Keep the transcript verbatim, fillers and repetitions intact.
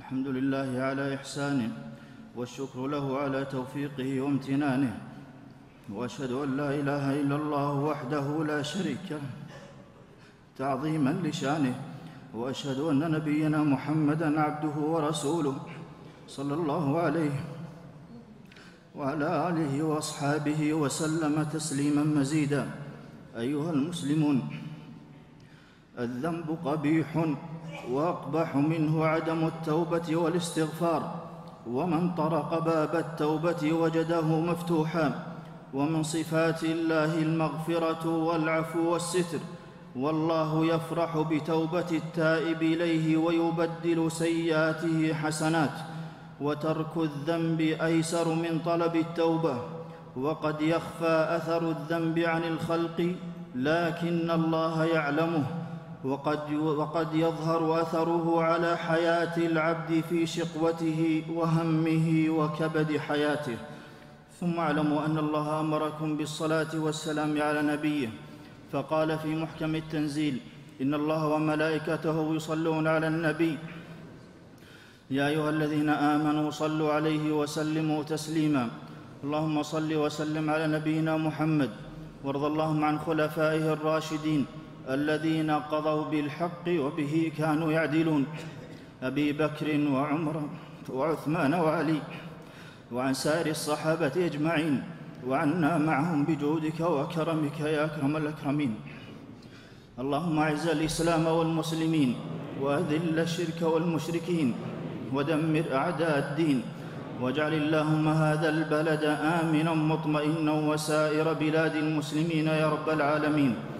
الحمد لله على إحسانه، والشكر له على توفيقه وامتنانه، وأشهد أن لا إله إلا الله وحده لا شريك له تعظيما لشانه، وأشهد أن نبينا محمدًا عبده ورسوله صلى الله عليه وعلى آله وأصحابه وسلم تسليما مزيدا. أيها المسلمون، الذنب قبيح، وأقبح منه عدم التوبة والاستغفار، ومن طرق باب التوبة وجده مفتوحا. ومن صفات الله المغفرة والعفو والستر، والله يفرح بتوبة التائب إليه ويبدل سيئاته حسنات. وترك الذنب أيسر من طلب التوبة، وقد يخفى أثر الذنب عن الخلق، لكن الله يعلمه، وقد, وقد يظهر أثره على حياة العبد في شقوته وهمه وكبد حياته. ثم اعلموا أن الله أمركم بالصلاة والسلام على نبيه، فقال في محكم التنزيل: إن الله وملائكته يصلون على النبي يا أيها الذين آمنوا صلوا عليه وسلموا تسليما. اللهم صل وسلم على نبينا محمد، وارض اللهم عن خلفائه الراشدين الذين قضوا بالحق وبه كانوا يعدلون، أبي بكر وعمر وعثمان وعلي، وعن سائر الصحابة أجمعين، وعنا معهم بجودك وكرمك يا أكرم الأكرمين. اللهم أعز الإسلام والمسلمين، وأذل الشرك والمشركين، ودمر أعداء الدين، واجعل اللهم هذا البلد آمنا مطمئنا وسائر بلاد المسلمين يا رب العالمين.